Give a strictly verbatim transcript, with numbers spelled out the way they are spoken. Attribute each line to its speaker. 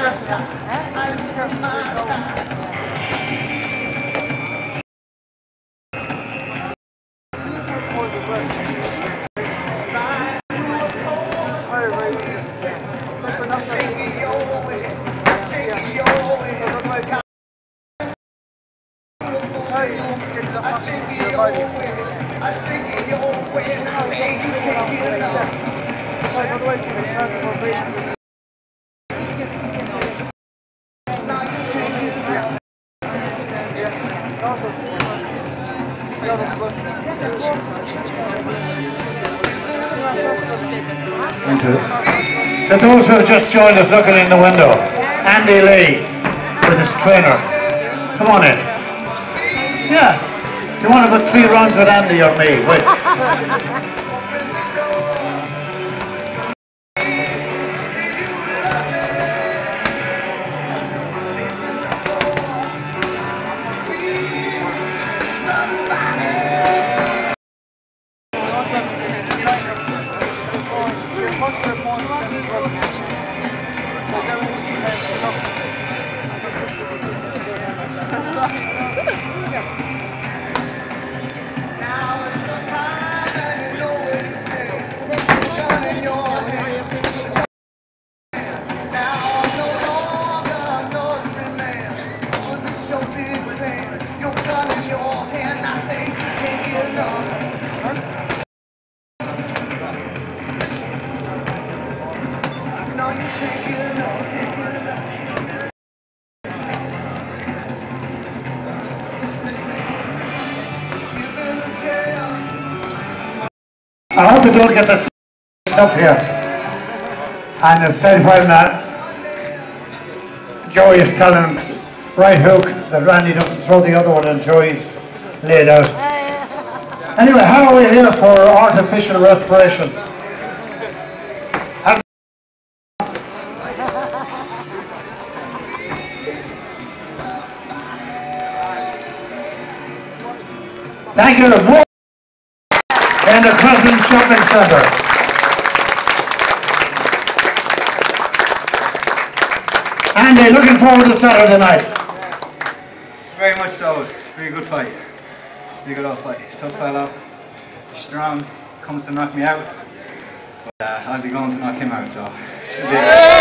Speaker 1: To those who have just joined us looking in the window, Andy Lee with his trainer. Come on in. Yeah. Do you want to put three rounds with Andy or me? Which? I hope you don't get this up here. And instead when uh, Joey is telling him right hook that Randy doesn't throw the other one and Joey laid out. Anyway, how are we here for artificial respiration? Has Thank you. In the Crescent Shopping Centre. Andy, looking forward to Saturday night.
Speaker 2: Very much so. It's a very good fight. Very good old fight. He's a tough fellow. Strong. Comes to knock me out. But uh, I'll be going to knock him out, so should be